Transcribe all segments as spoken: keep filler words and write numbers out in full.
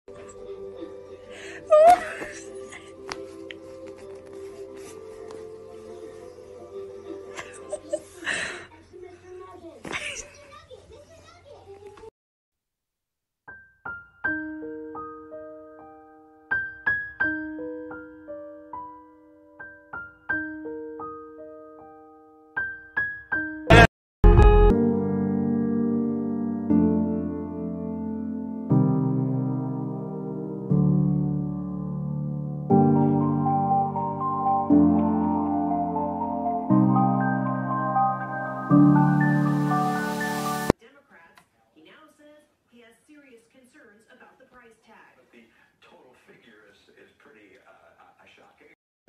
Democrats, he now says he has serious concerns about the price tag. But the total figure is, is pretty uh, uh, shocking.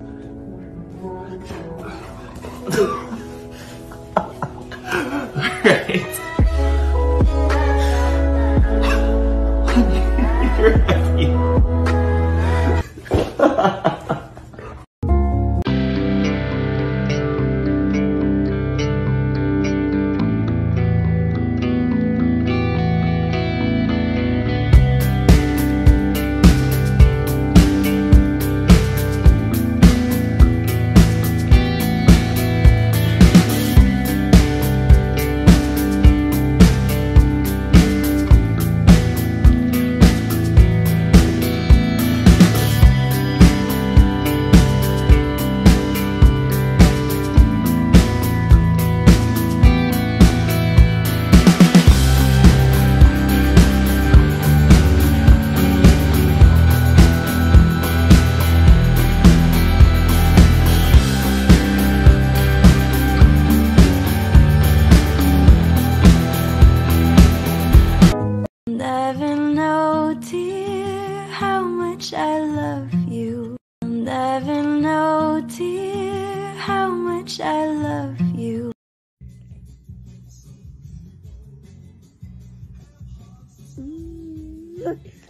You're happy. Never know, dear, how much I love you. I'll never know, dear, how much I love you. Mm.